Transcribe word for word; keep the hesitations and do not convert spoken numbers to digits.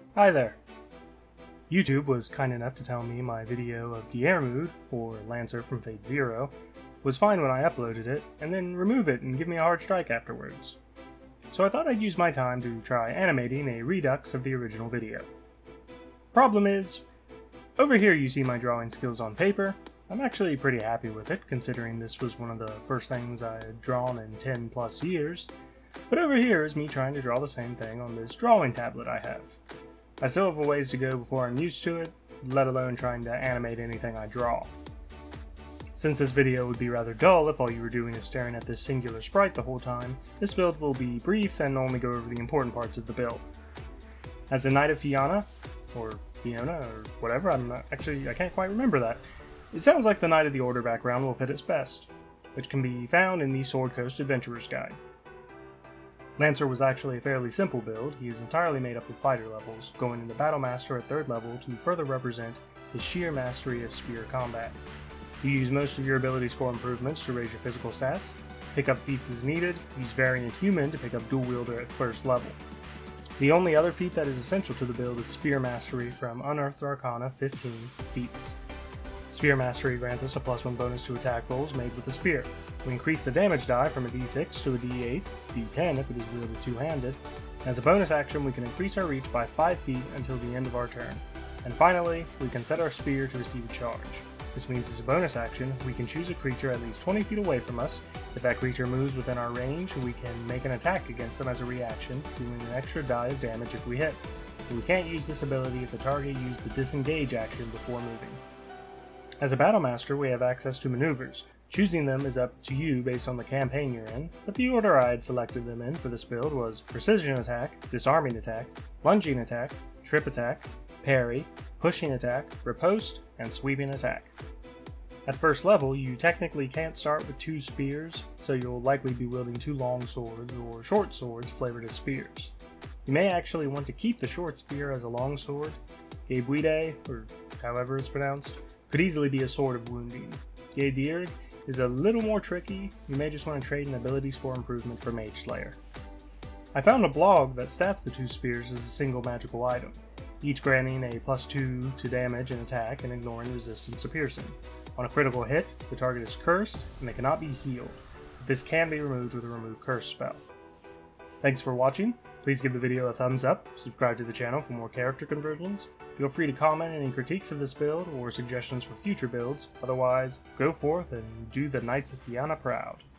Hi there! YouTube was kind enough to tell me my video of Diarmuid, or Lancer from Fate Zero, was fine when I uploaded it, and then remove it and give me a hard strike afterwards. So I thought I'd use my time to try animating a redux of the original video. Problem is, over here you see my drawing skills on paper. I'm actually pretty happy with it, considering this was one of the first things I had drawn in ten plus years. But over here is me trying to draw the same thing on this drawing tablet I have. I still have a ways to go before I'm used to it, let alone trying to animate anything I draw. Since this video would be rather dull if all you were doing is staring at this singular sprite the whole time, this build will be brief and only go over the important parts of the build. As a Knight of Fianna, or Fiona, or whatever, I'm not, actually I can't quite remember that, it sounds like the Knight of the Order background will fit its best, which can be found in the Sword Coast Adventurer's Guide. Lancer was actually a fairly simple build. He is entirely made up of fighter levels, going into Battle Master at third level to further represent his sheer mastery of spear combat. You use most of your ability score improvements to raise your physical stats, pick up feats as needed, use Variant Human to pick up Dual Wielder at first level. The only other feat that is essential to the build is Spear Mastery from Unearthed Arcana fifteen feats. Spear Mastery grants us a plus one bonus to attack rolls made with the spear. We increase the damage die from a d six to a d eight, d ten if it is wielded two-handed. As a bonus action, we can increase our reach by five feet until the end of our turn. And finally, we can set our spear to receive a charge. This means as a bonus action, we can choose a creature at least twenty feet away from us. If that creature moves within our range, we can make an attack against them as a reaction, doing an extra die of damage if we hit. But we can't use this ability if the target used the disengage action before moving. As a Battle Master, we have access to maneuvers. Choosing them is up to you based on the campaign you're in, but the order I had selected them in for this build was Precision Attack, Disarming Attack, Lunging Attack, Trip Attack, Parry, Pushing Attack, Riposte, and Sweeping Attack. At first level, you technically can't start with two spears, so you'll likely be wielding two long swords or short swords flavored as spears. You may actually want to keep the short spear as a long sword. Diarmuid, or however it's pronounced, could easily be a sword of wounding. Diarmuid is a little more tricky. You may just want to trade an ability score improvement for Mage Slayer. I found a blog that stats the two spears as a single magical item, each granting a plus two to damage and attack and ignoring resistance to piercing. On a critical hit, the target is cursed and they cannot be healed. This can be removed with a remove curse spell. Thanks for watching. Please give the video a thumbs up, subscribe to the channel for more character conversions. Feel free to comment any critiques of this build or suggestions for future builds. Otherwise, go forth and do the Knights of Fianna proud.